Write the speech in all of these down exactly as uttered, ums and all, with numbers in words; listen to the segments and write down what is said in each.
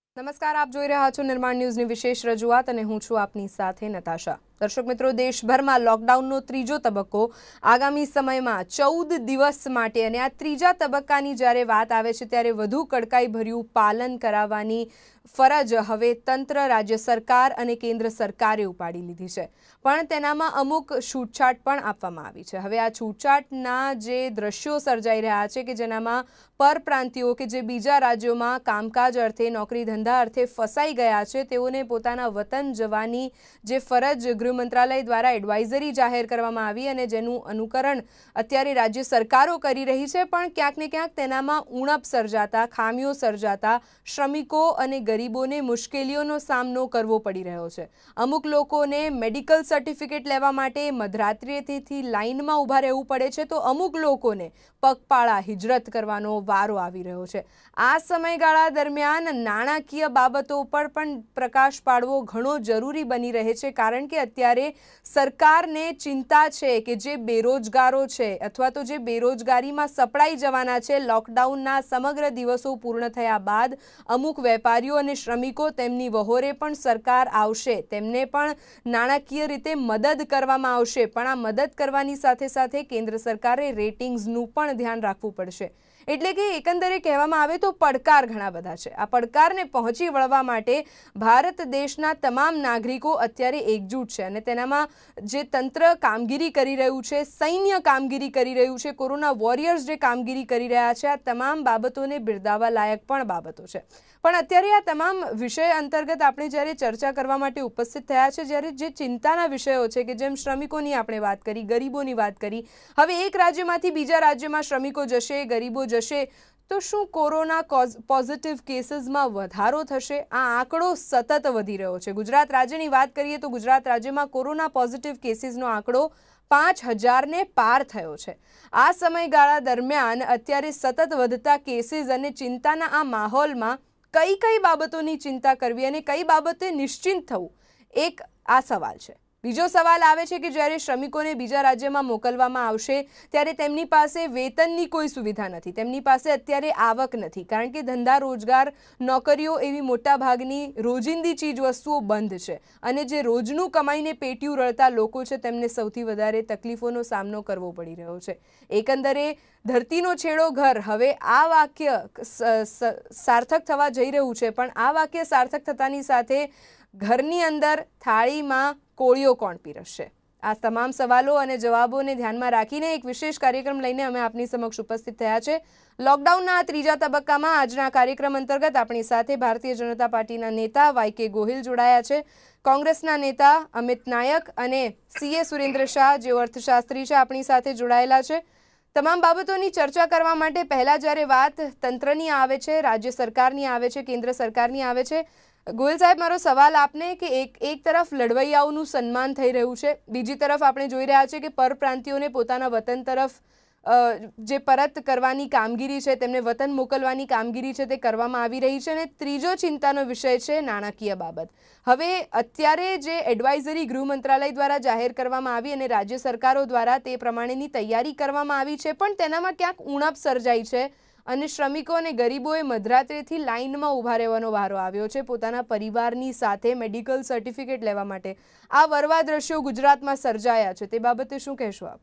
નમસ્કાર, આપ જોઈ રહ્યા છો નિર્માણ ન્યૂઝની વિશેષ રજૂઆત અને હું છું આપની સાથે નતાશા। દર્શક મિત્રો, દેશભરમાં લોકડાઉનનો ત્રીજો તબક્કો આગામી સમયમાં ચૌદ દિવસ માટે અને આ ત્રીજા તબક્કાની જ્યારે વાત આવે છે ત્યારે વધુ કડકાઈભર્યું પાલન કરાવવાની ફરજ હવે તંત્ર, રાજ્ય સરકાર અને કેન્દ્ર સરકારે ઉપાડી લીધી છે, પણ તેનામાં અમુક છૂટછાટ પણ આપવામાં આવી છે। હવે આ છૂટછાટના જે દ્રશ્યો સર્જાઈ રહ્યા છે કે જેનામાં પરપ્રાંતિયો કે જે બીજા રાજ્યોમાં કામકાજ અર્થે, નોકરી ધંધા અર્થે ફસાઈ ગયા છે તેઓને પોતાના વતન જવાની જે ફરજ ગૃહ મંત્રાલય દ્વારા એડવાઇઝરી જાહેર કરવામાં આવી અને જેનું અનુકરણ અત્યારે રાજ્ય સરકારો કરી રહી છે, પણ ક્યાંક ને ક્યાંક તેનામાં ઉણપ સર્જાતા, ખામીઓ સર્જાતા શ્રમિકો અને ગરીબોને મુશ્કેલીઓનો સામનો કરવો પડી રહ્યો છે। અમુક લોકોને મેડિકલ સર્ટિફિકેટ લેવા માટે મધરાત્રિથી લાઇનમાં ઊભા રહેવું પડે છે, તો અમુક લોકોને પગપાળા હિજરત કરવાનો વારો આવી રહ્યો છે। આ સમયગાળા દરમિયાન નાણાકીય બાબતો પર પણ પ્રકાશ પાડવો ઘણો જરૂરી બની રહે છે, કારણ કે અત્યારે સરકારને ચિંતા છે કે જે બેરોજગારો છે અથવા તો જે બેરોજગારીમાં સપડાઈ જવાના છે, લોકડાઉનના સમગ્ર દિવસો પૂર્ણ થયા બાદ અમુક વેપારીઓ અને શ્રમિકો તેમની વહોરે પણ સરકાર આવશે, તેમને પણ નાણાકીય રીતે મદદ કરવામાં આવશે, પણ આ મદદ કરવાની સાથે સાથે કેન્દ્ર સરકારે રેટિંગ્સનું પણ ધ્યાન રાખવું પડશે। એટલે કે એકંદરે કહેવામાં આવે તો પડકાર ઘણા બધા છે। આ પડકારને પહોંચી વળવા માટે ભારત દેશના તમામ નાગરિકો અત્યારે એકજૂટ છે અને તેનામાં જે તંત્ર કામગીરી કરી રહ્યું છે, સૈન્ય કામગીરી કરી રહ્યું છે, કોરોના વોરિયર્સ જે કામગીરી કરી રહ્યા છે, આ તમામ બાબતોને બિરદાવવા લાયક પણ બાબતો છે। પણ અત્યારે આ તમામ વિષય અંતર્ગત આપણે જ્યારે ચર્ચા કરવા માટે ઉપસ્થિત થયા છે, જ્યારે જે ચિંતાના વિષયો છે કે જેમ શ્રમિકોની આપણે વાત કરી, ગરીબોની વાત કરી, હવે એક રાજ્યમાંથી બીજા રાજ્યમાં શ્રમિકો જશે, ગરીબો જશે, તો શું કોરોના પોઝિટિવ કેસીસમાં વધારો થશે? આ આંકડો સતત વધી રહ્યો છે। ગુજરાત રાજ્યની વાત કરીએ તો ગુજરાત રાજ્યમાં કોરોના પોઝિટિવ કેસીસનો આંકડો પાંચ હજારને પાર થયો છે। આ સમયગાળા દરમિયાન અત્યારે સતત વધતા કેસીસ અને ચિંતાના આ માહોલમાં કઈ કઈ બાબતોની ચિંતા કરવી અને કઈ બાબતે નિશ્ચિંત થવું, એક આ સવાલ છે। બીજો સવાલ આવે છે કે જ્યારે શ્રમિકોને બીજા રાજ્યમાં મોકલવામાં આવશે ત્યારે તેમની પાસે વેતનની કોઈ સુવિધા નથી, તેમની પાસે અત્યારે આવક નથી, કારણ કે ધંધા, રોજગાર, નોકરીઓ એવી મોટાભાગની રોજિંદી ચીજ વસ્તુઓ બંધ છે અને જે રોજનું કમાઈને પેટ્યું રળતા લોકો છે તેમને સૌથી વધારે તકલીફોનો સામનો કરવો પડી રહ્યો છે। એકંદરે ધરતીનો છેડો ઘર, હવે આ વાક્ય સાર્થક થવા જઈ રહ્યું છે, પણ આ વાક્ય સાર્થક થતાની સાથે ઘરની અંદર થાળીમાં કોળીઓ કોણ પીરસશે? આ તમામ સવાલો અને જવાબોને ધ્યાનમાં રાખીને એક વિશેષ કાર્યક્રમ લઈને અમે આપની સમક્ષ ઉપસ્થિત થયા છે। લોકડાઉનના આ ત્રીજા તબક્કામાં આજના કાર્યક્રમ અંતર્ગત આપણી સાથે ભારતીય જનતા પાર્ટીના નેતા વાય કે ગોહિલ જોડાયા છે, કોંગ્રેસના નેતા અમિત નાયક અને સીએ સુરેન્દ્ર શાહ જેઓ અર્થશાસ્ત્રી છે આપણી સાથે જોડાયેલા છે। તમામ બાબતોની ચર્ચા કરવા માટે પહેલા જ્યારે વાત તંત્રની આવે છે, રાજ્ય સરકારની આવે છે, કેન્દ્ર સરકારની આવે છે, ગોહિલ સાહેબ, મારો સવાલ આપને કે એક એક તરફ લડવૈયાઓનું સન્માન થઈ રહ્યું છે, બીજી તરફ આપણે જોઈ રહ્યા છીએ કે પરપ્રાંતિયોને પોતાના વતન તરફ જે પરત કરવાની કામગીરી છે, તેમને વતન મોકલવાની કામગીરી છે તે કરવામાં આવી રહી છે, અને ત્રીજો ચિંતાનો વિષય છે નાણાકીય બાબત। હવે અત્યારે જે એડવાઇઝરી ગૃહ મંત્રાલય દ્વારા જાહેર કરવામાં આવી અને રાજ્ય સરકારો દ્વારા તે પ્રમાણેની તૈયારી કરવામાં આવી છે, પણ તેનામાં ક્યાંક ઉણપ સર્જાઈ છે અને શ્રમિકો અને ગરીબોએ મધરાત્રિથી લાઇનમાં ઊભા રહેવાનો વારો આવ્યો છે પોતાના પરિવારની સાથે મેડિકલ સર્ટિફિકેટ લેવા માટે। આ વરવા દ્રશ્યો ગુજરાતમાં સર્જાયા છે, તે બાબતે શું કહેશો આપ?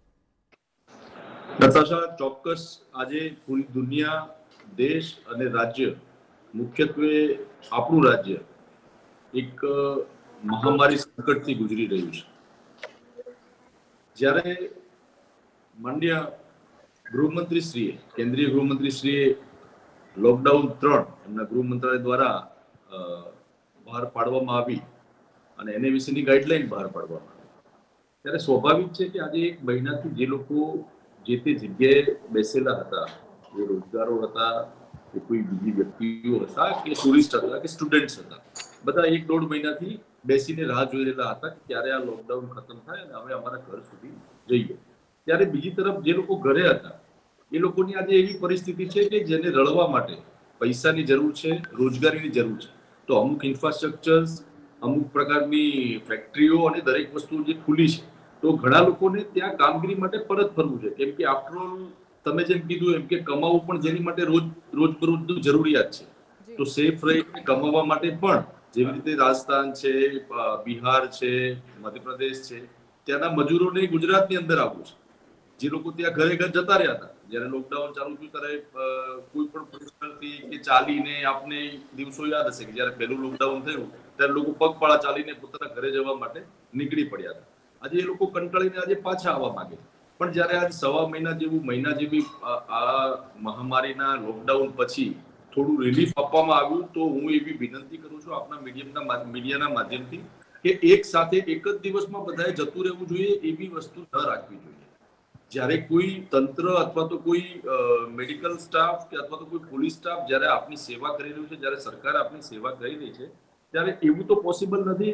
નતાશા, ચોક્કસ આજે પૂરી દુનિયા, દેશ અને રાજ્ય, મુખ્યત્વે આપણું રાજ્ય એક મહામારી સંકટથી ગુજરી રહ્યું છે। જ્યારે માનનીય ગૃહમંત્રીશ્રીએ, કેન્દ્રીય ગૃહમંત્રીશ્રીએ લોકડાઉન ત્રણ એમના ગૃહ મંત્રાલય દ્વારા બહાર પાડવામાં આવી અને એને વિશેની ગાઈડલાઈન બહાર પાડવામાં આવી, ત્યારે સ્વાભાવિક છે કે આજે એક મહિનાથી જે લોકો જે તે જગ્યાએ બેસેલા હતા, જે રોજગારો હતા, કે કોઈ બીજી વ્યક્તિઓ હતા, કે ટુરિસ્ટ હતા, કે સ્ટુડન્ટ્સ હતા, બધા એક દોઢ મહિનાથી બેસીને રાહ જોઈ રહેલા હતા કે ક્યારે આ લોકડાઉન ખતમ થાય અને અમે અમારા ઘર સુધી જઈએ। ત્યારે બીજી તરફ જે લોકો ઘરે હતા એ લોકોની આજે એવી પરિસ્થિતિ છે કે જેને રળવા માટે પૈસાની જરૂર છે, રોજગારીની જરૂર છે, તો અમુક ઇન્ફ્રાસ્ટ્રક્ચર્સ, અમુક પ્રકારની ફેક્ટરીઓ અને દરેક વસ્તુ જે ખુલી છે, તો ઘણા લોકોને ત્યાં કામગીરી માટે પરત ફરવું છે, કેમ કે આફ્ટર ઓલ તમે જેમ કીધું એમ કે કમાવું પણ જેની માટે રોજ રોજબરોજનું જરૂરિયાત છે, તો સેફ રહીને કમાવા માટે પણ જેવી રીતે રાજસ્થાન છે, બિહાર છે, મધ્યપ્રદેશ છે, ત્યાંના મજૂરોને ગુજરાતની અંદર આવવું છે. જે લોકો ત્યાં ઘરે ઘર જતા રહ્યા હતા જયારે લોકડાઉન ચાલુ થયું ત્યારે કોઈ પણ પરિસ્થિતિ કે ચાલીને આપને દિવસો યાદ હશે કે જયારે પહેલું લોકડાઉન થયું ત્યારે લોકો પગપાળા ચાલીને પોતાના ઘરે જવા માટે નીકળી પડ્યા હતા. આજે એ લોકો કંટાળીને આજે પાછા આવવા માંગે છે. પણ જયારે આજ સવા મહિના જેવું મહિના જેવી આ મહામારીના લોકડાઉન પછી થોડું રિલીફ આપવામાં આવ્યું તો હું એવી વિનંતી કરું છું આપના મીડિયમના મીડિયાના માધ્યમથી કે એક સાથે એક જ દિવસમાં બધાએ જતું રહેવું જોઈએ એવી વસ્તુ ન રાખવી જોઈએ. જ્યારે કોઈ તંત્ર અથવા તો કોઈ મેડિકલ સ્ટાફ કે અથવા તો કોઈ પોલીસ સ્ટાફ જ્યારે આપની સેવા કરી રહ્યું છે, જ્યારે સરકાર આપની સેવા કરી રહી છે, ત્યારે એવું તો પોસિબલ નથી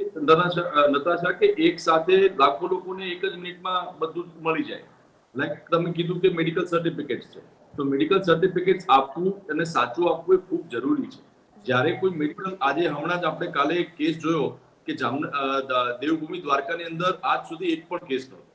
નતાશા કે એક સાથે લાખો લોકોને એક જ મિનિટમાં બધું મળી જાય. લાઈક તમે કીધું કે મેડિકલ સર્ટિફિકેટ છે, તો મેડિકલ સર્ટિફિકેટ આપવું અને સાચું આપવું એ ખૂબ જરૂરી છે. જ્યારે કોઈ મેડિકલ આજે હમણાં જ આપણે કાલે એક કેસ જોયો કે જામ દેવભૂમિ દ્વારકાની અંદર આજ સુધી એક પણ કેસ નહોતો.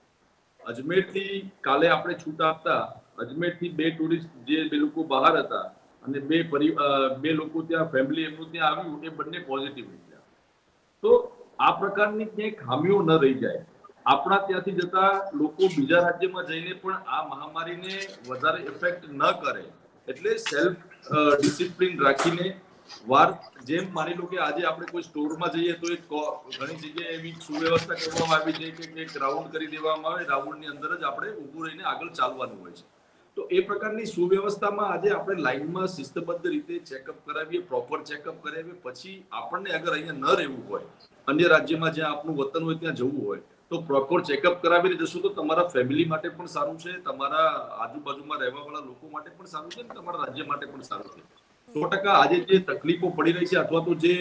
અજમેરથી કાલે આપણે છૂટ આપતા અજમેરથી બે ટુરિસ્ટ જે બે લોકો બહાર હતા અને બે બે લોકો ત્યાં ફેમિલી એમનું ત્યાં આવ્યું એ બંને પોઝિટિવ નીકળ્યા. તો આ પ્રકારની ક્યાંય ખામીઓ ન રહી જાય. આપણા ત્યાંથી જતા લોકો બીજા રાજ્યમાં જઈને પણ આ મહામારીને વધારે ઇફેક્ટ ન કરે એટલે સેલ્ફ ડિસિપ્લિન રાખીને વાર જેમ માની લો કે આજે આપણે કોઈ સ્ટોરમાં જઈએ તો એક ઘણી જગ્યાએ એવી સુવ્યવસ્થા કરવામાં આવી છે કે એક રાઉન્ડ કરી દેવામાં આવે, રાઉન્ડની અંદર જ આપણે ઊભું રહીને આગળ ચાલવાનું હોય છે. તો એ પ્રકારની સુવ્યવસ્થામાં આજે આપણે લાઈનમાં શિસ્તબદ્ધ રીતે ચેકઅપ કરાવીએ, પ્રોપર ચેકઅપ કરાવીએ, પછી આપણને અગર અહીંયા ન રહેવું હોય, અન્ય રાજ્યમાં જ્યાં આપણું વતન હોય ત્યાં જવું હોય તો પ્રોપર ચેકઅપ કરાવીને જશો તો તમારા ફેમિલી માટે પણ સારું છે, તમારા આજુબાજુમાં રહેવાવાળા લોકો માટે પણ સારું છે અને તમારા રાજ્ય માટે પણ સારું છે. સો ટકા આજે જે તકલીફો પડી રહી છે અથવા તો જે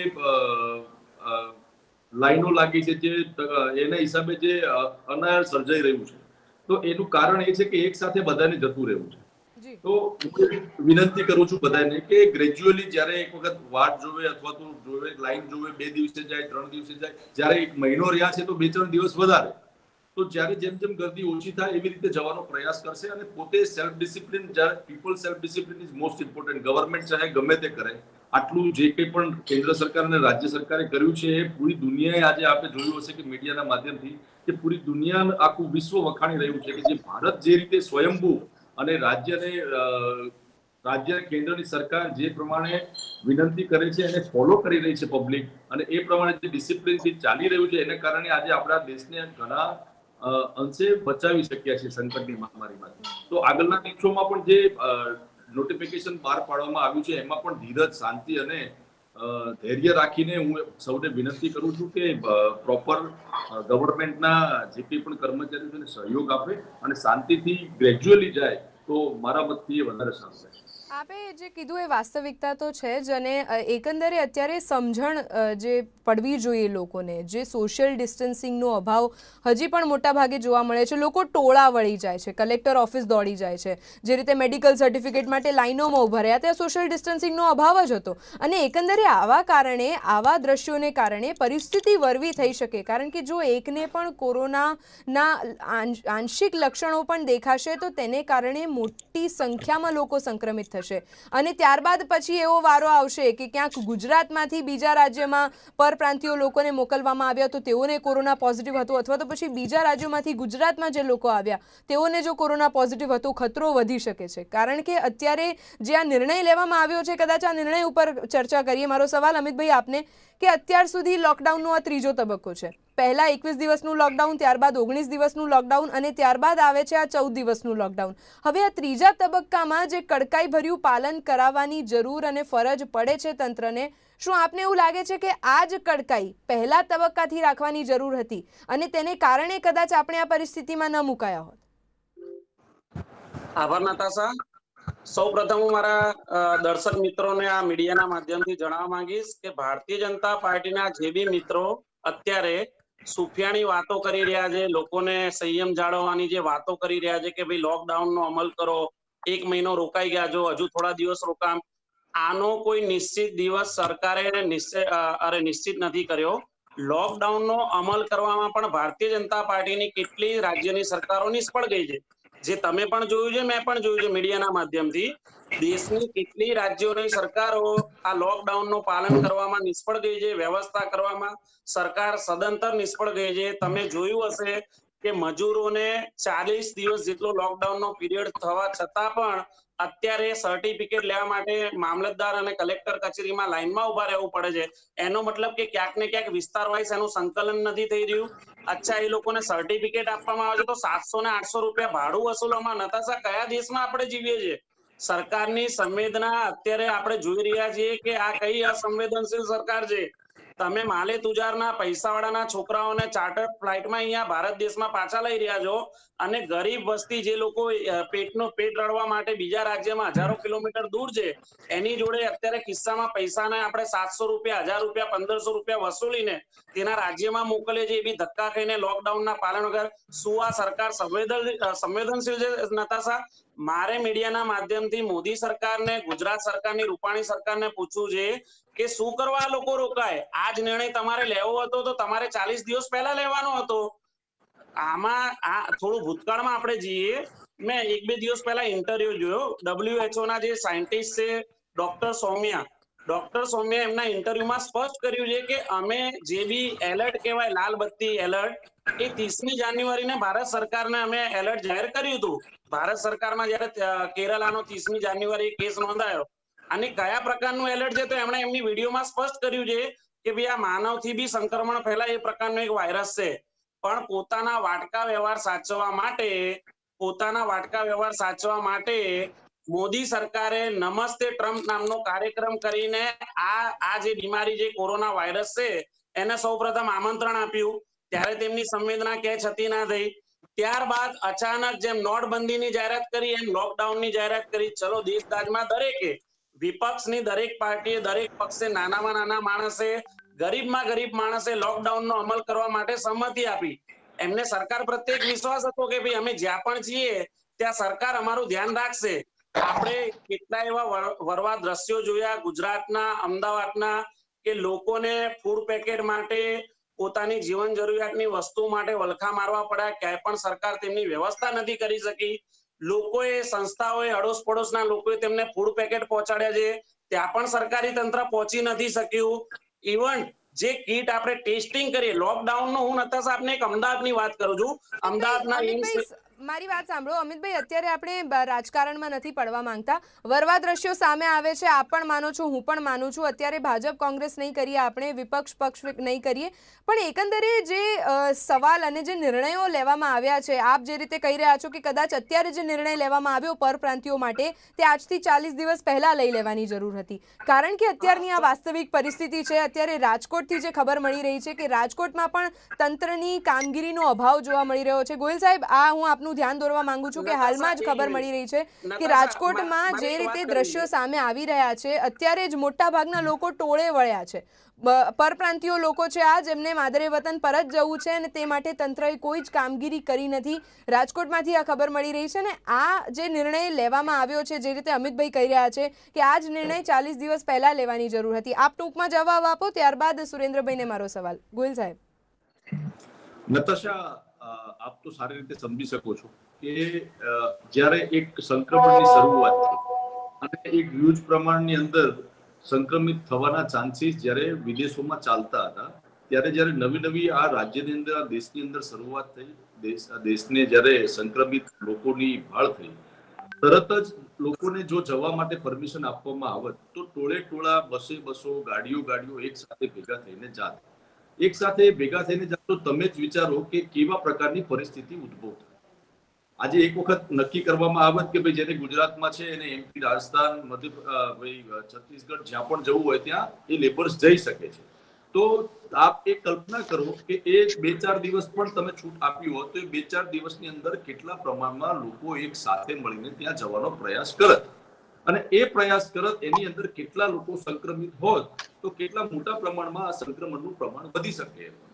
લાઈનો લાગી છે, જે એના હિસાબે જે અનાયર સર્જાઈ રહ્યું છે, તો એનું કારણ એ છે કે એક સાથે બધાને જતું રહેવું છે. તો વિનંતી કરું છું બધાને કે ગ્રેજ્યુઅલી જ્યારે એક વખત વાટ જોવે અથવા તો જોવે લાઈન જોવે, બે દિવસે જાય, ત્રણ દિવસે જાય, જ્યારે એક મહિનો રહ્યા છે તો બે ત્રણ દિવસ વધારે, તો જ્યારે જેમ જેમ ગર્દી ઓછી થાય એવી રીતે જવાનો પ્રયાસ કરશે અને પોતે સેલ્ફ ડિસિપ્લિન, જ્યારે people self discipline is most important. Government ચાહે ગમે તે કરે, આટલું જે કંઈ પણ કેન્દ્ર સરકાર અને રાજ્ય સરકારે કર્યું છે એ પૂરી દુનિયાએ આજે આપણે જોયું હશે કે મીડિયાના માધ્યમથી કે પૂરી દુનિયા આખું વિશ્વ વખાણી રહ્યું છે કે જે ભારત જે રીતે સ્વયંભૂ અને રાજ્યને રાજ્ય કેન્દ્રની સરકાર જે પ્રમાણે વિનંતી કરે છે એને ફોલો કરી રહી છે પબ્લિક, અને એ પ્રમાણે જે ડિસિપ્લિનથી ચાલી રહ્યું છે એને કારણે આજે આપણા દેશને ઘણા અંશે બચાવી શક્યા છે સંકટની મહામારીમાંથી. તો આગળના દિવસોમાં પણ જે નોટિફિકેશન બહાર પાડવામાં આવ્યું છે એમાં પણ ધીરજ, શાંતિ અને ધૈર્ય રાખીને હું સૌને વિનંતી કરું છું કે પ્રોપર ગવર્મેન્ટના જે કંઈ પણ કર્મચારીઓ છે એને સહયોગ આપે અને શાંતિથી ગ્રેજ્યુઅલી જાય તો મારા મતથી એ વધારે સારું રહેશે. આપે જે કીધું એ વાસ્તવિકતા તો છે જ, અને એકંદરે અત્યારે સમજણ જે પડવી જોઈએ લોકોને, જે સોશિયલ ડિસ્ટન્સિંગનો અભાવ હજી પણ મોટા ભાગે જોવા મળે છે. લોકો ટોળા વળી જાય છે, કલેક્ટર ઓફિસ દોડી જાય છે, જે રીતે મેડિકલ સર્ટિફિકેટ માટે લાઈનોમાં ઉભા રહ્યા ત્યાં સોશિયલ ડિસ્ટન્સિંગનો અભાવ જ હતો. અને એકંદરે આવા કારણે, આવા દ્રશ્યોને કારણે પરિસ્થિતિ વરવી થઈ શકે, કારણ કે જો એકને પણ કોરોનાના આંશિક લક્ષણો પણ દેખાશે તો તેને કારણે મોટી સંખ્યામાં લોકો સંક્રમિત થશે અને ત્યારબાદ પછી એવો વારો આવશે કે ક્યાંક ગુજરાતમાંથી બીજા રાજ્યમાં પરપ્રાંતીય લોકોને મોકલવામાં આવ્યા તો તેઓને કોરોના પોઝિટિવ હતો, અથવા તો પછી બીજા રાજ્યોમાંથી ગુજરાતમાં જે લોકો આવ્યા તેઓને જો કોરોના પોઝિટિવ હતો, ખતરો વધી શકે છે. કારણ કે અત્યારે જે આ નિર્ણય લેવામાં આવ્યો છે, કદાચ આ નિર્ણય ઉપર ચર્ચા કરીએ. મારો સવાલ અમિતભાઈ આપને કે અત્યાર સુધી લોકડાઉનનો આ ત્રીજો તબક્કો છે. પહેલા એકવીસ દિવસનું લોકડાઉન, ત્યારબાદ ઓગણીસ દિવસનું લોકડાઉન અને ત્યારબાદ આવે છે આ ચૌદ દિવસનું લોકડાઉન. હવે આ ત્રીજા તબક્કામાં જે કડકાઈ ભર્યું પાલન કરાવવાની જરૂર અને ફરજ પડે છે તંત્રને, શું આપને એવું લાગે છે કે આ જ કડકાઈ પહેલા તબક્કાથી રાખવાની જરૂર હતી અને તેને કારણે કદાચ આપણે આ પરિસ્થિતિમાં ન મુકાયા હોત? આભાર નતાશા. સૌ પ્રથમ હું મારા દર્શક મિત્રોને આ મીડિયાના માધ્યમથી જણાવવા માંગીશ કે ભારતીય જનતા પાર્ટીના જે બી મિત્રો અત્યારે સુફિયાણી વાતો કરી રહ્યા છે, લોકોને સંયમ જાળવવાની જે વાતો કરી રહ્યા છે કે ભાઈ લોકડાઉનનો અમલ કરો, એક મહિનો રોકાઈ ગયા જો હજુ થોડા દિવસ રોકામ, આનો કોઈ નિશ્ચિત દિવસ સરકારે નિશ્ચિત અરે નિશ્ચિત નથી કર્યો. લોકડાઉનનો અમલ કરવામાં પણ ભારતીય જનતા પાર્ટીની કેટલી રાજ્યની સરકારો નિષ્ફળ ગઈ છે, જે તમે પણ જોયું છે, મેં પણ જોયું છે મીડિયાના માધ્યમથી દેશની કેટલી રાજ્યોની સરકારો આ લોકડાઉનનું પાલન કરવામાં નિષ્ફળ ગઈ છે, વ્યવસ્થા કરવામાં સરકાર સદંતર નિષ્ફળ ગઈ છે. તમે જોયું હશે કે મજૂરોને ચાલીસ દિવસ જેટલો લોકડાઉનનો પીરિયડ થવા છતાં પણ અત્યારે સર્ટિફિકેટ લેવા માટે મામલતદાર અને કલેક્ટર કચેરીમાં લાઈનમાં ઉભા રહેવું પડે છે. એનો મતલબ કે ક્યાંક ને ક્યાંક વિસ્તાર વાઇઝ એનું સંકલન નથી થઈ રહ્યું. અચ્છા, એ લોકોને સર્ટિફિકેટ આપવામાં આવે છે તો સાતસો ને આઠસો રૂપિયા ભાડું વસૂલવામાં. નતાશા, કયા દેશમાં આપણે જીવીએ છીએ? સરકારની સંવેદના અત્યારે આપણે જોઈ રહ્યા છીએ કે આ કઈ અસંવેદનશીલ સરકાર છે. તમે માલે તુજારના પૈસાવાળાના છોકરાઓને ચાર્ટર્ડ ફ્લાઇટમાં અહીંયા ભારત દેશમાં પાછા લઈ રહ્યા છો અને ગરીબ વસ્તી જે લોકો પેટનો પેટ રળવા માટે બીજા રાજ્યમાં હજારો કિલોમીટર દૂર છે એની જોડે અત્યારે કિસ્સામાં પૈસાને આપણે સાતસો રૂપિયા, હજાર રૂપિયા, પંદરસો રૂપિયા વસૂલીને તેના રાજ્યમાં મોકલે છે. એ બી ધક્કા ખાઈને લોકડાઉનના પાલન વગર. શું આ સરકાર સંવેદન સંવેદનશીલ છે? નતાશા, મારે મીડિયાના માધ્યમથી મોદી સરકારને, ગુજરાત સરકારની, રૂપાણી સરકારને પૂછવું છે કે શું કરવા આ લોકો રોકાય? આ જ નિર્ણય તમારે લેવો હતો તો તમારે ચાલીસ દિવસ પહેલા લેવાનો હતો. આમાં આ થોડું ભૂતકાળમાં આપણે જઈએ. મેં એક બે દિવસ પહેલા ઇન્ટરવ્યુ જોયો ડબ્લ્યુએચઓ ના જે સાયન્ટિસ્ટ છે ડોક્ટર સૌમ્યા ડોક્ટર સૌમ્યા એમના ઇન્ટરવ્યુમાં સ્પષ્ટ કર્યું છે કે અમે જે બી એલર્ટ કહેવાય, લાલ બત્તી એલર્ટ, એ ત્રીસમી જાન્યુઆરીને ભારત સરકારને અમે એલર્ટ જાહેર કર્યું હતું. ભારત સરકારમાં જયારે કેરલાનો ત્રીસમી જાન્યુઆરી કેસ નોંધાયો અને કયા પ્રકારનું એલર્ટ છે તો એમણે એમની વિડીયોમાં સ્પષ્ટ કર્યું છે કે ભાઈ આ માનવથી બી સંક્રમણ ફેલાય એ પ્રકારનો એક વાયરસ છે. પણ પોતાના વાટકા વ્યવહાર સાચવવા માટે પોતાના વાટકા વ્યવહાર સાચવવા માટે મોદી સરકારે નમસ્તે ટ્રમ્પ નામનો કાર્યક્રમ કરીને આ આ જે બીમારી જે કોરોના વાયરસ છે એને સૌપ્રથમ આમંત્રણ આપ્યું. ત્યારે તેમની સંવેદના કે છતી ના થઈ. ત્યારબાદ અચાનક જેમ નોટબંધીની જાહેરાત કરી એમ લોકડાઉનની જાહેરાત કરી. ચલો, દેશદાજમાં દરેકે, વિપક્ષની દરેક પાર્ટીએ, દરેક પક્ષે, નાનામાં નાના માણસે, ગરીબમાં ગરીબ માણસે લોકડાઉનનો અમલ કરવા માટે સંમતિ આપી. એમને સરકાર પ્રત્યે એક વિશ્વાસ હતો કે ભાઈ અમે જ્યાં પણ છીએ ત્યાં સરકાર અમારું ધ્યાન રાખશે. આપણે કેટલા એવા વરવા દ્રશ્યો જોયા ગુજરાતના, અમદાવાદના, કે લોકોને ફૂડ પેકેટ માટે, પોતાની જીવન જરૂરિયાતની વસ્તુ માટે વલખા મારવા પડ્યા. ક્યાંય પણ સરકાર તેમની વ્યવસ્થા નથી કરી શકી. લોકોએ, સંસ્થાઓએ, અડોશ પડોશના લોકોએ તેમને ફૂડ પેકેટ પહોંચાડ્યા છે, ત્યાં પણ સરકારી તંત્ર પહોંચી નથી શક્યું. ઇવન જે કીટ આપણે ટેસ્ટિંગ કરીએ લોકડાઉન નો, હું નતાશા આપને એક અમદાવાદની વાત કરું છું. અમદાવાદના મારી વાત સાંભળો અમિતભાઈ, અત્યારે આપણે રાજકારણમાં નથી પડવા માંગતા. વરવા દ્રશ્યો સામે આવે છે, આપ પણ માનો છો, હું પણ માનું છું. અત્યારે ભાજપ કોંગ્રેસ નહીં કરીએ, આપણે વિપક્ષ પક્ષ નહીં કરીએ, પણ એકંદરે જે સવાલ અને જે નિર્ણયો લેવામાં આવ્યા છે, આપ જે રીતે કહી રહ્યા છો કે કદાચ અત્યારે જે નિર્ણય લેવામાં આવ્યો પરપ્રાંતિયો માટે, તે આજથી ચાલીસ દિવસ પહેલા લઈ લેવાની જરૂર હતી. કારણ કે અત્યારની આ વાસ્તવિક પરિસ્થિતિ છે. અત્યારે રાજકોટથી જે ખબર મળી રહી છે કે રાજકોટમાં પણ તંત્રની કામગીરીનો અભાવ જોવા મળી રહ્યો છે. ગોયલ સાહેબ, આ હું આપનું ધ્યાન દોરવા માંગુ છું કે હાલમાં જ ખબર મળી રહી છે કે રાજકોટમાં જે રીતે દ્રશ્યો સામે આવી રહ્યા છે, અત્યારે જ મોટા ભાગના લોકો ટોળે વળ્યા છે. પરપ્રાંતિયો લોકો છે આ, જેમને માદરે વતન પરત જવું છે અને તે માટે તંત્રએ કોઈ જ કામગીરી કરી નથી. રાજકોટમાંથી આ ખબર મળી રહી છે. ને આ જે નિર્ણય લેવામાં આવ્યો છે, જે રીતે અમિતભાઈ કહી રહ્યા છે કે આ જ નિર્ણય ચાલીસ દિવસ પહેલા લેવાની જરૂર હતી. આપ ટૂંકમાં જવાબ આપો, ત્યારબાદ સુરેન્દ્રભાઈને મારો સવાલ. ગોયલ સાહેબ. નતાશા, આપ તો સારી રીતે સમજી શકો છો કે જ્યારે એક સંક્રમણની શરૂઆત થઈ અને એક હ્યુજ પ્રમાણની અંદર સંક્રમિત થવાના ચાન્સીસ જ્યારે વિદેશોમાં ચાલતા હતા, ત્યારે જ્યારે નવી નવી આ રાજ્યની અંદર, આ દેશની અંદર શરૂઆત થઈ, દેશ દેશને જ્યારે સંક્રમિત લોકોની ભાળ થઈ, તરત જ લોકોને જો જવા માટે પરમિશન આપવામાં આવત તો ટોળે ટોળા, બસે બસો, ગાડીઓ ગાડીઓ એક સાથે ભેગા થઈને જાત. એક સાથે ભેગા થઈને જાત તો તમે જ વિચારો કે કેવા પ્રકારની પરિસ્થિતિ ઉદ્ભવ થાય. આજે એક વખત નક્કી કરવામાં આવત કે ભાઈ જેને ગુજરાતમાં છે એને એમપી, રાજસ્થાન, મધ્ય ભાઈ છત્તીસગઢ, જ્યાં પણ જવું હોય ત્યાં એ લેબર્સ જઈ શકે છે. તો આપ એ કલ્પના કરો કે એ બે ચાર દિવસ પણ તમે છૂટ આપી હોત તો એ બે ચાર દિવસની અંદર કેટલા પ્રમાણમાં લોકો એક સાથે મળીને ત્યાં જવાનો પ્રયાસ કરત, અને એ પ્રયાસ કરત એની અંદર કેટલા લોકો સંક્રમિત હોત તો કેટલા મોટા પ્રમાણમાં આ સંક્રમણનું પ્રમાણ વધી શકે.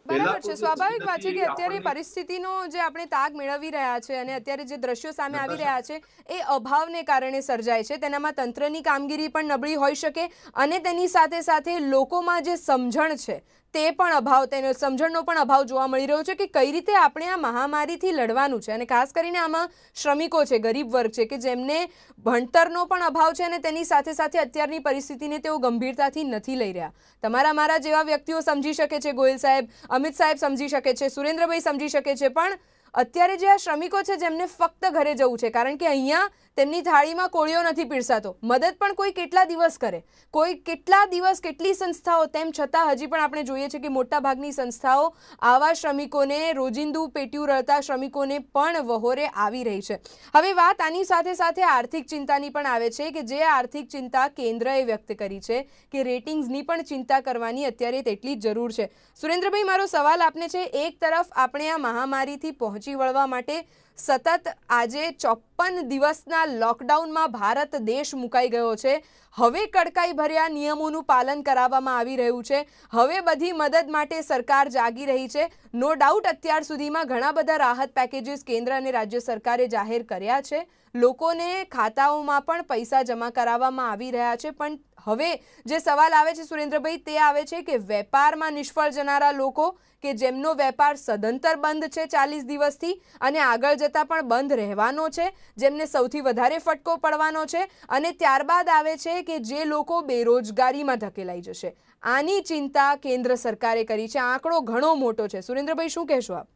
બરાબર છે, સ્વાભાવિક વાત છે કે અત્યારે પરિસ્થિતિનો જે આપણે તાગ મેળવી રહ્યા છે અને અત્યારે જે દ્રશ્યો સામે આવી રહ્યા છે એ અભાવને કારણે સર્જાય છે. તેનામાં તંત્રની કામગીરી પણ નબળી હોઈ શકે અને તેની સાથે સાથે લોકોમાં જે સમજણ છે તે પણ અભાવ, તેનો સમજણનો પણ અભાવ જોવા મળી રહ્યો છે કે કઈ રીતે આપણે આ મહામારીથી લડવાનું છે. અને ખાસ કરીને આમાં શ્રમિકો છે, ગરીબ વર્ગ છે કે જેમને ભણતરનો પણ અભાવ છે અને તેની સાથે સાથે અત્યારની પરિસ્થિતિને તેઓ ગંભીરતાથી નથી લઈ રહ્યા. તમારા મારા જેવા વ્યક્તિઓ સમજી શકે છે, ગોયલ સાહેબ, અમિત સાહેબ સમજી શકે છે, સુરેન્દ્રભાઈ સમજી શકે છે, પણ અત્યારે જે આ શ્રમિકો છે જેમને ફક્ત ઘરે જવું છે કારણ કે અહીંયા તેમની થાળીમાં કોળિયો નથી પીરસાતો. મદદ પણ કોઈ કેટલા દિવસ કરે, કોઈ કેટલા દિવસ, કેટલી સંસ્થાઓ, તેમ છતાં હજી પણ આપણે જોઈએ છે કે મોટા ભાગની સંસ્થાઓ આવા શ્રમિકોને, રોજિંદુ પેટ્યું રળતા શ્રમિકોને પણ વહોરે આવી રહી છે. હવે વાત આની સાથે સાથે આર્થિક ચિંતાની પણ આવે છે કે જે આર્થિક ચિંતા કેન્દ્રએ વ્યક્ત કરી છે કે રેટિંગ્સની પણ ચિંતા કરવાની અત્યારે તેટલી જ જરૂર છે. સુરેન્દ્રભાઈ, મારો સવાલ આપને છે, એક તરફ આપણે આ મહામારીથી પહોંચી વળવા માટે સતત આજે ચોપન દિવસના લોકડાઉનમાં ભારત દેશ મુકાઈ ગયો છે. હવે કડકાઈ ભર્યા નિયમોનું પાલન કરાવવામાં આવી રહ્યું છે. હવે બધી મદદ માટે સરકાર જાગી રહી છે. નો ડાઉટ અત્યાર સુધીમાં ઘણા બધા રાહત પેકેજીસ કેન્દ્ર અને રાજ્ય સરકારે જાહેર કર્યા છે. લોકોને ખાતાઓમાં પણ પૈસા જમા કરાવવામાં આવી રહ્યા છે. પણ હવે જે સવાલ આવે છે સુરેન્દ્રભાઈ, તે આવે છે કે વેપારમાં નિષ્ફળ જનારા લોકો કે જેમનો વેપાર સદંતર બંધ છે ચાલીસ દિવસથી અને આગળ જતાં પણ બંધ રહેવાનો છે, જેમને સૌથી વધારે ફટકો પડવાનો છે, અને ત્યારબાદ આવે છે કે જે લોકો બેરોજગારીમાં ધકેલાઈ જશે. આની ચિંતા કેન્દ્ર સરકારે કરી છે. આંકડો ઘણો મોટો છે. સુરેન્દ્રભાઈ, શું કહેશો આપ?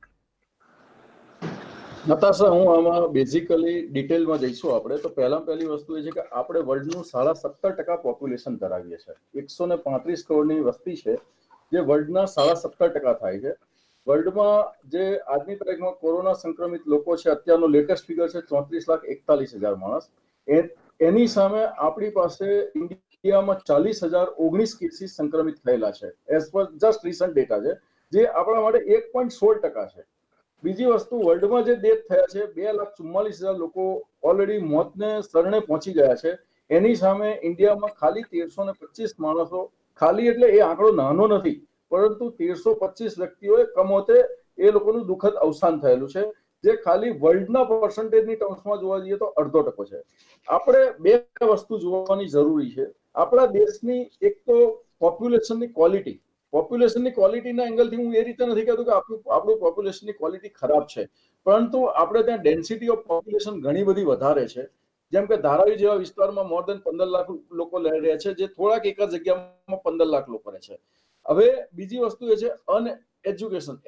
નતાશા, હું આમાં બેઝિકલી ડિટેલમાં જઈશું આપણે તો પહેલા પહેલી વસ્તુ એ છે કે આપણે વર્લ્ડનું સાડા સત્તર ટકા પોપ્યુલેશન ધરાવીએ છીએ. એકસો ને પાંત્રીસ કરોડની વસ્તી છે જે વર્લ્ડના સાડા સત્તર ટકા થાય છે. વર્લ્ડમાં જે આજની તારીખમાં કોરોના સંક્રમિત લોકો છે, અત્યારનો લેટેસ્ટ ફિગર છે ચોત્રીસ લાખ એકતાલીસ હજાર માણસ. એની સામે આપણી પાસે ઇન્ડિયામાં ચાલીસ હજાર ઓગણીસ કેસીસ સંક્રમિત થયેલા છે. As per just recent data છે, જે આપણા માટે એક પોઈન્ટ સોળ ટકા છે. બીજી વસ્તુ, વર્લ્ડમાં જે ડેથ થયા છે બે લાખ ચુમ્માલીસ હજાર લોકો ઓલરેડી મોતને શરણે પહોંચી ગયા છે. એની સામે ઇન્ડિયામાં ખાલી તેરસો ને પચીસ માણસો, ખાલી એટલે એ આંકડો નાનો નથી, પરંતુ તેરસો પચીસ વ્યક્તિઓએ કમોતે એ લોકોનું દુઃખદ અવસાન થયેલું છે, જે ખાલી વર્લ્ડના પર્સન્ટેજની ટર્મ્સમાં જોવા જઈએ તો અડધો ટકો છે. આપણે બે વસ્તુ જોવાની જરૂરી છે આપણા દેશની. એક તો પોપ્યુલેશનની ક્વોલિટી. પોપ્યુલેશનની ક્વોલિટીના એંગલથી હું એ રીતે નથી કહેતો કે આપણું આપણું પોપ્યુલેશનની ક્વોલિટી ખરાબ છે, પરંતુ આપણે ત્યાં ડેન્સિટી ઓફ પોપ્યુલેશન ઘણી બધી વધારે છે. જેમ કે ધારાવી જેવા વિસ્તારમાં મોર દેન પંદર લાખ લોકો રહી રહ્યા છે, જે થોડાક એક જ જગ્યામાં પંદર લાખ લોકો રહે છે. હવે બીજી વસ્તુ એ છે અનએજ્યુકેશન.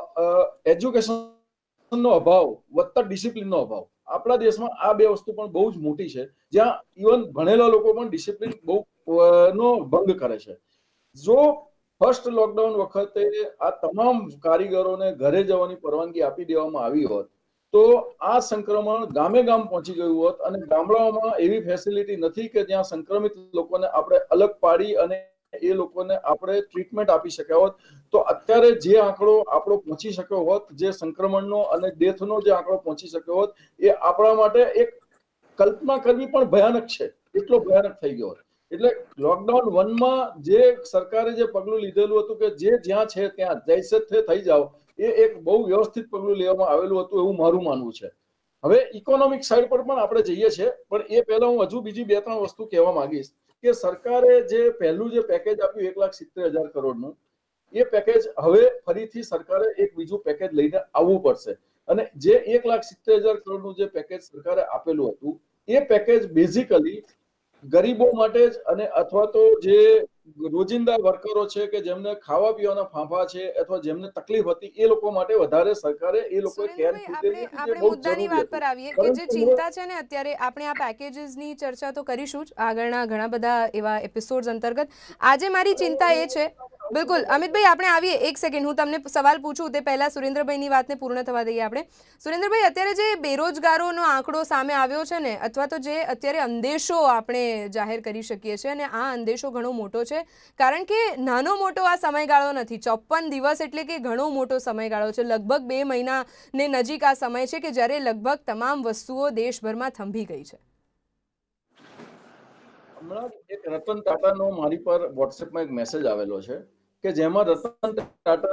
એજ્યુકેશનનો અભાવ વત્તા ડિસિપ્લિનનો અભાવ. આપણા દેશમાં આ બે વસ્તુ પણ બહુ જ મોટી છે, જ્યાં ઇવન ભણેલા લોકો પણ ડિસિપ્લિન બહુ નો ભંગ કરે છે. જો ફર્સ્ટ લોકડાઉન વખતે આ તમામ કારીગરોને ઘરે જવાની પરવાનગી આપી દેવામાં આવી હોત તો આ સંક્રમણ ગામે ગામ પહોંચી ગયું હોત, અને ગામડાઓમાં એવી ફેસિલિટી નથી કે જ્યાં સંક્રમિત લોકોને આપણે અલગ પાડી અને એ લોકોને આપણે ટ્રીટમેન્ટ આપી શક્યા હોત. તો અત્યારે જે આંકડો આપણો પહોંચી શક્યો હોત, જે સંક્રમણનો અને ડેથનો જે આંકડો પહોંચી શક્યો હોત, એ આપણા માટે એક કલ્પના કરવી પણ ભયાનક છે, એટલો ભયાનક થઈ ગયો. એટલે લોકડાઉન વનમાં જે સરકારે જે પગલું લીધેલું હતું કે જે જ્યાં છે ત્યાં જૈસે થઈ જાવ, એ એક બહુ વ્યવસ્થિત પગલું લેવામાં આવેલું હતું એવું મારું માનવું છે. હવે ઇકોનોમિક સાઈડ પર પણ આપણે જઈએ છીએ, પણ એ પહેલા હું હજુ બીજી બે ત્રણ વસ્તુ કહેવા માંગીશ કે સરકારે જે પહેલું જે પેકેજ આપ્યું એક લાખ સિત્તેર હજાર કરોડનું, એ પેકેજ હવે ફરીથી સરકારે એક બીજું પેકેજ લઈને આવવું પડશે. અને જે એક લાખ સિત્તેર હજાર કરોડનું જે પેકેજ સરકારે આપેલું હતું, એ પેકેજ બેઝિકલી ગરીબો માટે જ, અને અથવા તો જે રોજિંદા વર્કરો છે કે જેમને ખાવા પીવાના ફાંફા છે અથવા જેમને તકલીફ હતી, એ લોકો માટે વધારે સરકારે એ લોકોએ કેર આપણે આપણે મુદ્દાની વાત પર આવીએ કે જે ચિંતા છે ને અત્યારે આપણે આ પેકેજીસની ચર્ચા તો કરીશું જ આગળના ઘણા બધા એવા એપિસોડ્સ અંતર્ગત. આજે મારી ચિંતા એ છે, બિલકુલ અમિતભાઈ આપણે આવીએ, એક સેકન્ડ હું તમને સવાલ પૂછું તે પહેલા સુરેન્દ્રભાઈની વાતને પૂર્ણ થવા દઈએ આપણે. સુરેન્દ્રભાઈ, અત્યારે જે બેરોજગારોનો આંકડો સામે આવ્યો છે ને, અથવા તો જે અત્યારે અંદેશો આપણે જાહેર કરી શકીએ છીએ, અને આ અંદેશો ઘણો મોટો છે કારણ કે નાનો મોટો આ સમયગાળો નથી. ચોપન દિવસ એટલે કે ઘણો મોટો સમયગાળો છે, લગભગ બે મહિનાને નજીક આ સમય છે કે જ્યારે લગભગ તમામ વસ્તુઓ દેશભરમાં થંભી ગઈ છે. હમણાં એક રતન ટાટાનો મારી પર વોટ્સએપમાં એક મેસેજ આવેલો છે કે જેમાં રતન ટાટા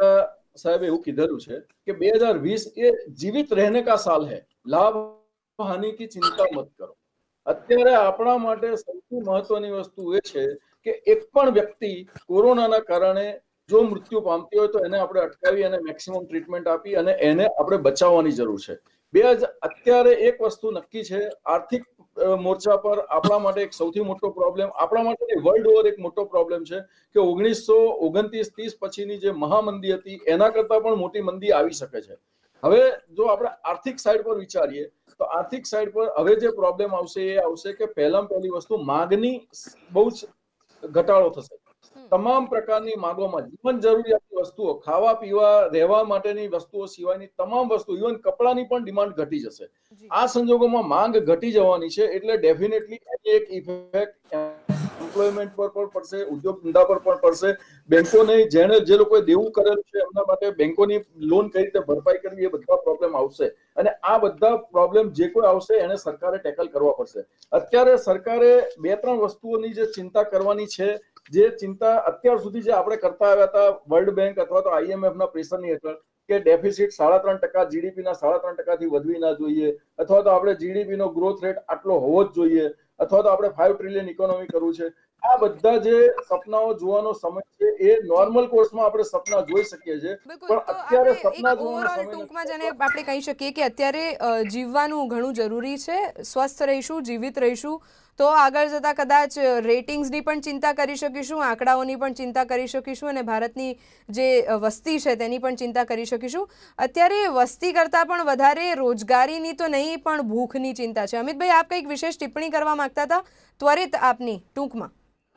સાહેબ એવું કીધેલું છે કે બે હજાર વીસ એ જીવિત રહેને કા સાલ હૈ, લાભ હાનિ કી ચિંતા મત કરો. અત્યારે આપણા માટે સૌથી મહત્વની વસ્તુ એ છે કે એક પણ વ્યક્તિ કોરોનાના કારણે જો મૃત્યુ પામતી હોય તો એને આપણે અટકાવી અને મેક્સિમમ ટ્રીટમેન્ટ આપી અને એને આપણે બચાવવાની જરૂર છે. બે હજાર અત્યારે એક વસ્તુ નક્કી છે, આર્થિક મોરચા પર આપણા માટે એક સૌથી મોટો પ્રોબ્લેમ, આપણા માટે વર્લ્ડ ઓવર એક મોટો પ્રોબ્લેમ છે કે ઓગણીસો ઓગણત્રીસ ત્રીસ પછીની જે મહામંદી હતી એના કરતા પણ મોટી મંદી આવી શકે છે. હવે જો આપણે આર્થિક સાઈડ પર વિચારીએ તો આર્થિક સાઈડ પર હવે જે પ્રોબ્લેમ આવશે એ આવશે કે પહેલામાં પહેલી વસ્તુ માંગની બહુ જ ઘટાડો થશે. તમામ પ્રકારની માંગોમાં જીવન જરૂરિયાતની વસ્તુઓ, ખાવા પીવા રહેવા માટેની વસ્તુઓ સિવાયની તમામ વસ્તુ, ઇવન કપડાની પણ ડિમાન્ડ ઘટી જશે. આ સંજોગોમાં માંગ ઘટી જવાની છે એટલે ડેફિનેટલી એની એક ઇફેક્ટ એમ્પ્લોયમેન્ટ પર પણ પડશે, ઉદ્યોગ ધંધા પર પણ પડશે. બેંકોને જેને જે લોકોએ દેવું કરેલું છે એમના માટે બેંકોની લોન કઈ રીતે ભરપાઈ કરવી એ બધા પ્રોબ્લેમ આવશે અને આ બધા પ્રોબ્લેમ જે કોઈ આવશે એને સરકારે ટેકલ કરવા પડશે. અત્યારે સરકારે બે ત્રણ વસ્તુઓની જે ચિંતા કરવાની છે, જે ચિંતા અત્યાર સુધી જે આપણે કરતા આવ્યા હતા વર્લ્ડ બેંક અથવા તો આઈએમએફ ના પ્રેશરની હેઠળ કે ડેફિસિટ સાડા ત્રણ ટકા જીડીપી ના સાડા ત્રણ ટકાથી વધવી ના જોઈએ અથવા તો આપણે જીડીપી નો ગ્રોથ રેટ આટલો હોવો જ જોઈએ અથવા તો આપણે ફાઈવ ટ્રિલિયન ઇકોનોમી કરવું છે. આ બધા જે સપનાઓ જોવાનો સમય છે એ નોર્મલ કોર્સમાં આપણે સપના જોઈ શકીએ છીએ, પણ અત્યારે સપના જોવાનો સમય ટૂંકમાં જેને આપણે કહી શકીએ કે અત્યારે જીવવાનું ઘણું જરૂરી છે. સ્વસ્થ રહીશું, જીવિત રહીશું તો આગળ જતા કદાચ રેટિંગ્સની પણ ચિંતા કરી શકીશું, આંકડાઓની પણ ચિંતા કરી શકીશું અને ભારતની જે વસ્તી છે તેની પણ ચિંતા કરી શકીશું. અત્યારે વસ્તી કરતાં પણ વધારે રોજગારીની તો નહીં પણ ભૂખની ચિંતા છે. અમિતભાઈ, આપ કંઈક વિશેષ ટિપ્પણી કરવા માંગતા હતા, ત્વરિત આપની ટૂંકમાં.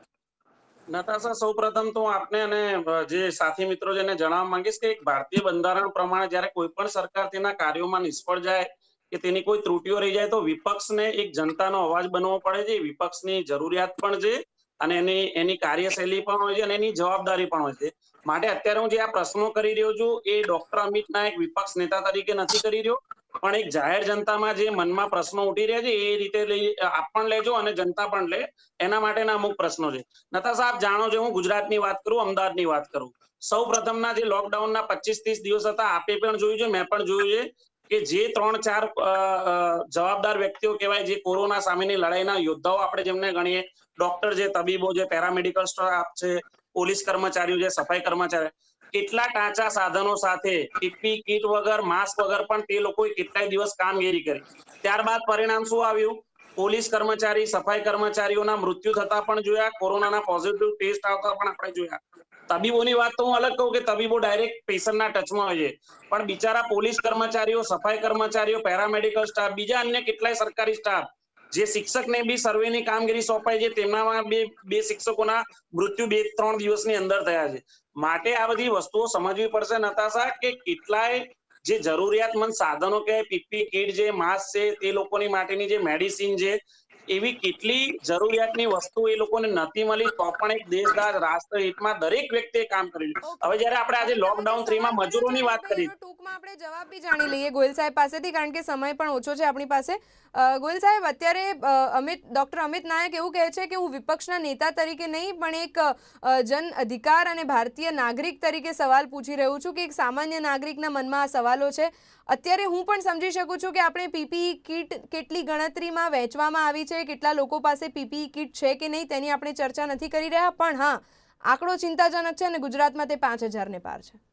નતાશા, સૌપ્રથમ તો આપને અને જે સાથી મિત્રો જેને જણાવવા માંગીશ કે એક ભારતીય બંધારણ પ્રમાણે જ્યારે કોઈ પણ સરકાર તેના કાર્યોમાં નિષ્ફળ જાય કે તેની કોઈ ત્રુટીઓ રહી જાય તો વિપક્ષને એક જનતાનો અવાજ બનવો પડે છે. વિપક્ષની જરૂરિયાત પણ છે અને એની એની કાર્યશૈલી પણ હોય છે અને એની જવાબદારી પણ હોય છે. માટે અત્યારે હું જે આ પ્રશ્નો કરી રહ્યો છું એ ડોક્ટર અમિત નાયક વિપક્ષ નેતા તરીકે નથી કરી રહ્યો, પણ એક જાહેર જનતામાં જે મનમાં પ્રશ્નો ઉઠી રહ્યા છે એ રીતે લઈ આપ પણ લેજો અને જનતા પણ લે, એના માટેના અમુક પ્રશ્નો છે. નતાશા, આપ જાણો છો હું ગુજરાતની વાત કરું, અમદાવાદની વાત કરું, સૌ પ્રથમના જે લોકડાઉનના પચીસ ત્રીસ દિવસ હતા આપે પણ જોયું છે, મેં પણ જોયું છે કે જે ત્રણ ચાર જવાબદાર વ્યક્તિઓ કહેવાય જે કોરોના સામેની લડાઈના યોદ્ધાઓ આપણે જેમને ગણીએ, ડોક્ટર છે, તબીબો છે, પેરામેડિકલ સ્ટાફ છે, પોલીસ કર્મચારીઓ છે, સફાઈ કર્મચારી, કેટલા ટાંચા સાધનો સાથે પીપી કીટ વગર, માસ્ક વગર પણ તે લોકોએ કેટલાય દિવસ કામગીરી કરી. ત્યારબાદ પરિણામ શું આવ્યું? પોલીસ કર્મચારી, સફાઈ કર્મચારીઓના મૃત્યુ થતા પણ જોયા, કોરોનાના પોઝિટિવ ટેસ્ટ આવતા પણ આપણે જોયા. તબીબોની વાત તો હું અલગ કહું કે તબીબો ડાયરેક્ટ પેશન્ટના ટચમાં હોય છે, પણ બિચારા પોલીસ કર્મચારીઓ, સફાઈ કર્મચારીઓ, પેરામેડિકલ સ્ટાફ, બીજા અન્ય કેટલાય સરકારી સ્ટાફ જે શિક્ષકને બી સર્વેની કામગીરી સોંપાઈ છે તેમનામાં બે બે શિક્ષકોના મૃત્યુ બે ત્રણ દિવસની અંદર થયા છે. માટે આ બધી વસ્તુઓ સમજવી પડશે નતાશા કે કેટલાય જે જરૂરિયાતમંદ સાધનો કે પીપી કીટ છે, માસ્ક છે, તે લોકોની માટેની જે મેડિસિન છે, એવી કેટલી જરૂરિયાતની વસ્તુ એ લોકોને નથી મળી તો પણ એક દેશદાર રાષ્ટ્રહિતમાં દરેક વ્યક્તિએ કામ કર્યું. હવે જ્યારે આપણે આજે લોકડાઉન થ્રી માં મજૂરોની વાત કરી, ટૂંકમાં આપણે જવાબ બી જાણી લઈએ ગોયલ સાહેબ પાસેથી, કારણ કે સમય પણ ઓછો છે આપણી પાસે. ગોયલ સાહેબ, અત્યારે અમિત ડોક્ટર અમિત નાયક એવું કહે છે કે હું વિપક્ષના નેતા તરીકે નહીં પણ એક જન અધિકાર અને ભારતીય નાગરિક તરીકે સવાલ પૂછી રહ્યું છું કે એક સામાન્ય નાગરિકના મનમાં આ સવાલો છે. અત્યારે હું પણ સમજી શકું છું કે આપણે પીપીઈ કીટ કેટલી ગણતરીમાં વહેંચવામાં આવી છે, કેટલા લોકો પાસે પીપીઈ કીટ છે કે નહીં તેની આપણે ચર્ચા નથી કરી રહ્યા, પણ હા, આંકડો ચિંતાજનક છે અને ગુજરાતમાં તે પાંચ હજાર ને પાર છે.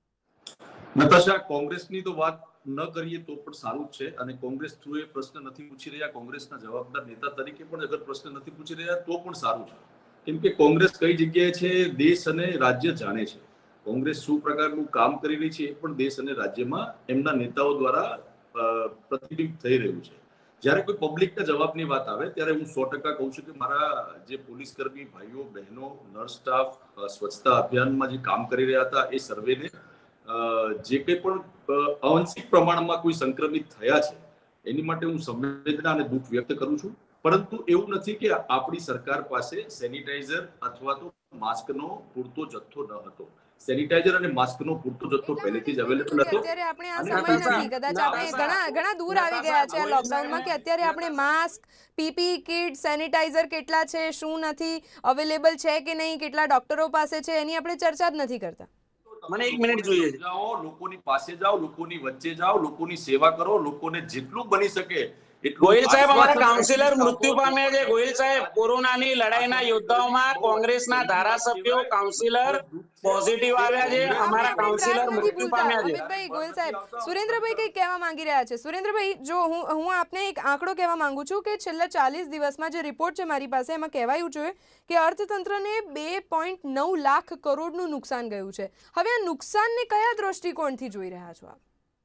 નતાશા, કોંગ્રેસની તો વાત ન કરીએ તો પણ સારું જ છે અને કોંગ્રેસ થ્રુ એ પ્રશ્ન નથી પૂછી રહ્યા, કોંગ્રેસના જવાબદાર નેતા તરીકે પણ અગર પ્રશ્ન નથી પૂછી રહ્યા તો પણ સારું છે, કેમ કે કોંગ્રેસ કઈ જગ્યાએ છે દેશ અને રાજ્ય જાણે છે. કોંગ્રેસ શું પ્રકારનું કામ કરી રહી છે એ પણ દેશ અને રાજ્યમાં એમના નેતાઓ દ્વારા પ્રતિબિંબ થઈ રહ્યું છે. જ્યારે કોઈ પબ્લિકના જવાબની વાત આવે ત્યારે હું સો ટકા કહું છું કે મારા જે પોલીસ કર્મી ભાઈઓ બહેનો, નર્સ સ્ટાફ, સ્વચ્છતા અભિયાનમાં જે કામ કરી રહ્યા હતા એ સર્વેને જે કંઈ પણ અવંશિક પ્રમાણમાં કોઈ સંક્રમિત થયા છે એની માટે હું સંવેદના અને દુઃખ વ્યક્ત કરું છું. પરંતુ એવું નથી કે આપણી સરકાર પાસે સેનિટાઈઝર અથવા તો માસ્કનો પૂરતો જથ્થો ન હતો. સેનિટાઈઝર અને માસ્કનો પૂરતો જથ્થો પહેલેથી જ અવેલેબલ હતો. અત્યારે આપણે આ સમય નથી, કદાચ આપણે ઘણા ઘણા દૂર આવી ગયા છે આ લોકડાઉનમાં કે અત્યારે આપણે માસ્ક, પીપીઈ કીટ, સેનિટાઈઝર કેટલા છે, શું નથી અવેલેબલ છે કે નહીં, કેટલા ડોક્ટરો પાસે છે, એની આપણે ચર્ચા જ નથી કરતા. મને એક મિનિટ જોઈએ છે. જાઓ, લોકોની પાસે જાઓ, લોકોની વચ્ચે જાઓ, લોકોની સેવા કરો, લોકોને જેટલું બની શકે એટલું ગોહિલ સાહેબ અમારા આશ્વાસન કાઉન્સિલર આપો. મૃત્યુ પામ્યા છે. ગોહિલ સાહેબ, કોરોનાની લડાઈના યોદ્ધાઓમાં કોંગ્રેસના ધારાસભ્યો કાઉન્સિલર પોઝિટિવ આવ્યા છે. આપણે અમારા આપણે કાઉન્સિલર ટ્રેક નથી મૃત્યુ ભૂલતા. પામ્યા છે. અમિતભાઈ, ગોયલ સાહેબ, સુરેન્દ્રભાઈ કંઈક કહેવા માંગી રહ્યા છે. સુરેન્દ્રભાઈ, જો હું હું આપને એક આંકડો કહેવા માંગુ છું કે છેલ્લા ચાલીસ દિવસમાં જે રિપોર્ટ છે મારી પાસે, એમાં કહેવાયું છે કે અર્થતંત્રને બે પોઈન્ટ નવ લાખ કરોડનું નુકસાન ગયું છે. હવે આ નુકસાનને કયા દ્રષ્ટિકોણથી જોઈ રહ્યા છો આપ?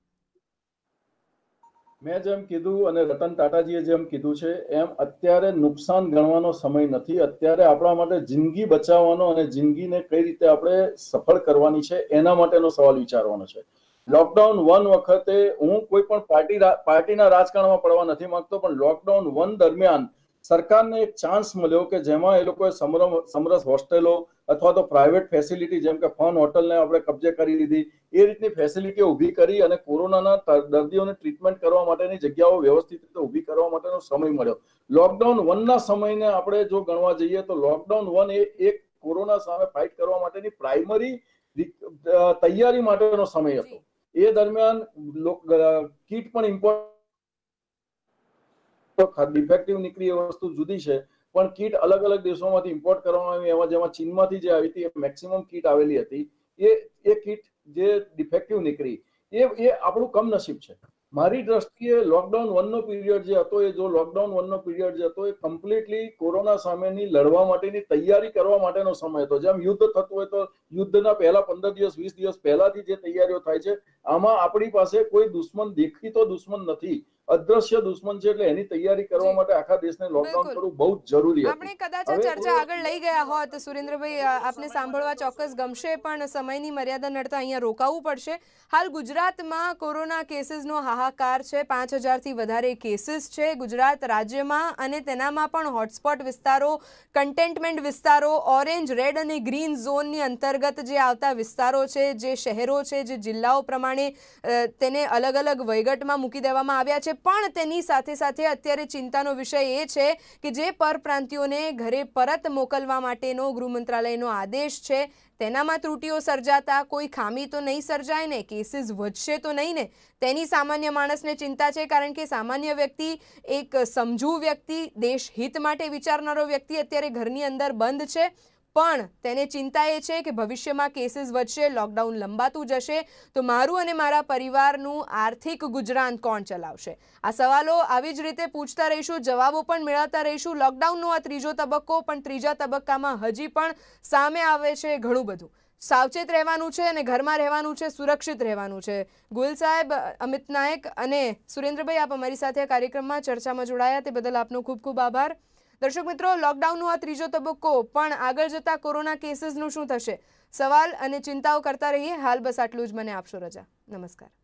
મેં જેમ કીધું અને રતન ટાટાજીએ જેમ કીધું છે એમ, અત્યારે નુકસાન ગણવાનો સમય નથી. અત્યારે આપણા માટે જિંદગી બચાવવાનો અને જિંદગીને કઈ રીતે આપણે સફળ કરવાની છે એના માટેનો સવાલ વિચારવાનો છે. લોકડાઉન વન વખતે હું કોઈ પણ પાર્ટી પાર્ટીના રાજકારણમાં પડવા નથી માંગતો, પણ લોકડાઉન વન દરમિયાન સરકારને એક ચાન્સ મળ્યો કે જેમાં એ લોકોએ સમરસ હોસ્ટેલો અથવા તો પ્રાઇવેટ ફેસિલિટી જેમ કે ફન હોટલને આપણે કબજે કરી લીધી, એ રીતની ફેસિલિટીઓ ઊભી કરી અને કોરોનાના દર્દીઓને ટ્રીટમેન્ટ કરવા માટેની જગ્યાઓ વ્યવસ્થિત રીતે ઊભી કરવા માટેનો સમય મળ્યો. લોકડાઉન વનના સમયને આપણે જો ગણવા જઈએ તો લોકડાઉન વન એ એક કોરોના સામે ફાઇટ કરવા માટેની પ્રાઇમરી તૈયારી માટેનો સમય હતો. એ દરમિયાન કીટ પણ ઇમ્પોર્ટ ડિફેક્ટિવ નીકળી એ વસ્તુ જુદી છે, પણ કીટ અલગ અલગ દેશોમાંથી ઇમ્પોર્ટ કરવામાં આવી. એમાં જેમાં ચીનમાંથી જે આવી હતી એ મેક્સિમમ કીટ આવેલી હતી, એ એ કીટ જે ડિફેક્ટિવ નીકળી એ એ આપણું કમનસીબ છે. મારી દ્રષ્ટિએ લોકડાઉન વન નો પીરિયડ જે હતો એ જો લોકડાઉન વન નો પીરિયડ જે હતો એ કમ્પ્લીટલી કોરોના સામેની લડવા માટેની તૈયારી કરવા માટેનો સમય હતો. જેમ યુદ્ધ થતું હોય તો યુદ્ધના પહેલા પંદર દિવસ વીસ દિવસ પહેલાથી જે તૈયારીઓ થાય છે, આમાં આપણી પાસે કોઈ દુશ્મન દેખીતો દુશ્મન નથી, અદ્રશ્ય દુશ્મન છે. એટલે એની તૈયારી કરવા માટે આખા દેશને લોકડાઉન કરવું બહુ જ જરૂરી હતું. આપણે કદાચ આ ચર્ચા આગળ લઈ ગયા હોત સુરેન્દ્રભાઈ, આપને સાંભળવા ચોક્કસ ગમશે, પણ સમયની મર્યાદા નડતા અહીંયા રોકાવું પડશે. હાલ ગુજરાતમાં કોરોના કેસીસનો હાહાકાર છે. પાંચ હજારથી વધારે કેસીસ છે ગુજરાત રાજ્યમાં, અને તેનામાં પણ હોટસ્પોટ વિસ્તારો, કન્ટેનમેન્ટ વિસ્તારો, ઓરેન્જ, રેડ અને ગ્રીન ઝોનની અંતર્ગત જે આવતા વિસ્તારો છે, જે શહેરો છે, જે જિલ્લાઓ પ્રમાણે તેને અલગ અલગ વહીવટમાં મૂકી દેવામાં આવ્યા છે. પણ તેની સાથે સાથે અત્યારે ચિંતાનો વિષય એ છે કે જે પરપ્રાંતિયોને ઘરે પરત મોકલવા માટેનો ગૃહ મંત્રાલયનો આદેશ છે, તેનામાં ત્રુટીઓ સર્જાતા કોઈ ખામી તો નહીં સર્જાય ને, કેસીસ વધશે તો નહીં ને, તેની સામાન્ય માણસને ચિંતા છે. કારણ કે સામાન્ય વ્યક્તિ, એક સમજુ વ્યક્તિ, દેશ હિત માટે વિચારનારો વ્યક્તિ અત્યારે ઘરની અંદર બંધ છે, પણ તેને ચિંતા એ છે કે ભવિષ્યમાં કેસીસ વધશે, લોકડાઉન લંબાતું જશે તો મારું અને મારા પરિવારનું આર્થિક ગુજરાન કોણ ચલાવશે? આ સવાલો આવી જ રીતે પૂછતા રહીશું, જવાબો પણ મેળવતા રહીશું. લોકડાઉનનો આ ત્રીજો તબક્કો, પણ ત્રીજા તબક્કામાં હજી પણ સામે આવે છે ઘણું બધું. સાવચેત રહેવાનું છે અને ઘરમાં રહેવાનું છે, સુરક્ષિત રહેવાનું છે. ગોયલ સાહેબ, અમિત નાયક અને સુરેન્દ્રભાઈ, આપ અમારી સાથે કાર્યક્રમમાં ચર્ચામાં જોડાયા તે બદલ આપનો ખૂબ ખૂબ આભાર. દર્શક મિત્રો, લોકડાઉનનો આ ત્રીજો તબક્કો, પણ આગળ જતા કોરોના કેસીસનું શું થશે? સવાલ અને ચિંતાઓ કરતા રહીએ. હાલ બસ આટલું જ. મને આપશો રજા. નમસ્કાર.